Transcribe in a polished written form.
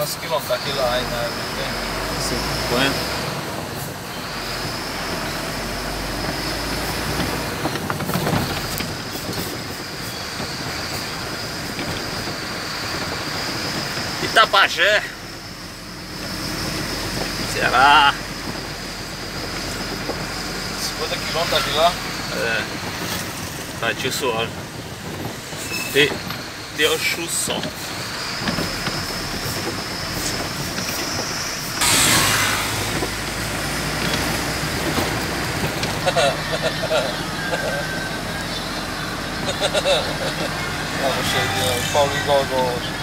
Quantos quilômetros daqui lá ainda? 50. Itapajé, Ceará. 50 quilômetros daqui lá? É. Tá, tio Suor. Deu chução. Vamos cheio de Paulinho Gogol.